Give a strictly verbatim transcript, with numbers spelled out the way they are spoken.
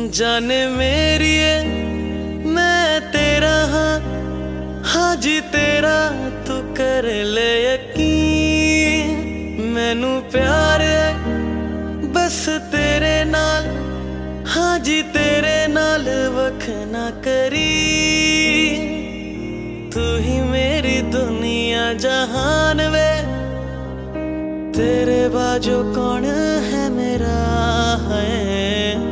जाने मेरी मैं तेरा हाँ, हाँ जी तेरा तू कर ले यकीन। मैनू प्यार है बस तेरे नाल, हाँ जी तेरे नाल वख ना करी। तू ही मेरी दुनिया जहान वे, तेरे बाजू कौन है मेरा।